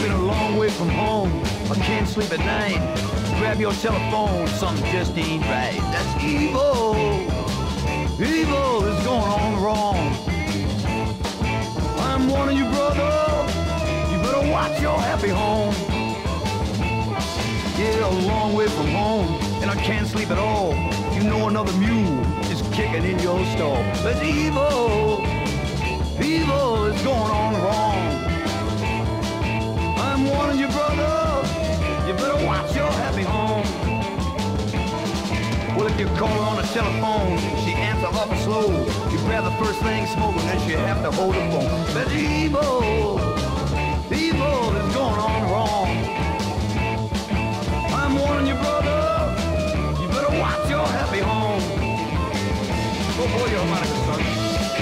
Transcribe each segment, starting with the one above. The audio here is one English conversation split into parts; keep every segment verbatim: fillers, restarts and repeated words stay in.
been a long way from home, I can't sleep at night. Grab your telephone, something just ain't right. That's evil. Evil is going on wrong. I'm warning you, brother, you better watch your happy home. Yeah, a long way from home, and I can't sleep at all. You know another mule is kicking in your stall. That's evil. Evil is going on wrong. I'm warning you, brother, you better watch your happy home. Well, if you call her on the telephone, she answers awful slow. You grab the first thing smoking, then she have to hold the phone. That's evil. Evil is going on wrong. I'm warning you, brother, you better watch your happy home. Go blow your harmonica, son.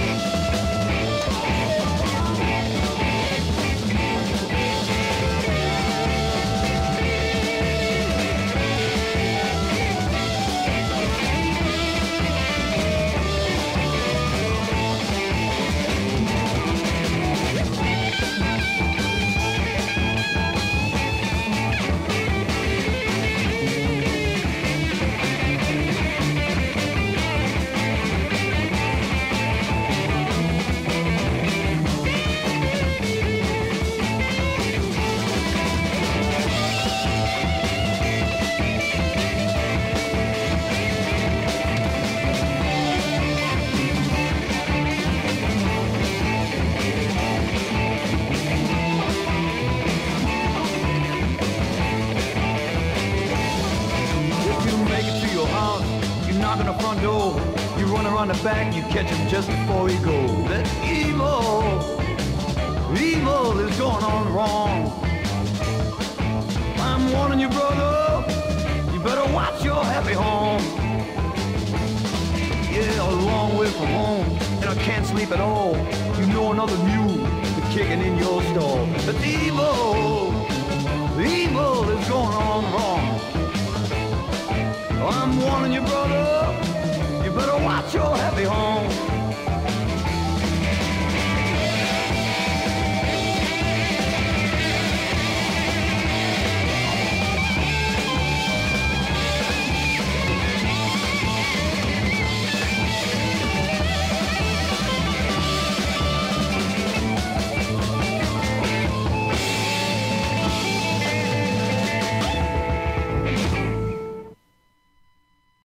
On the back, you catch him just before he goes. That's evil. Evil is going on wrong. I'm warning you, brother, you better watch your happy home. Yeah, a long way from home, and I can't sleep at all. You know another mule is kicking in your stall. That's evil. Evil is going on wrong. I'm warning you, brother, you better watch your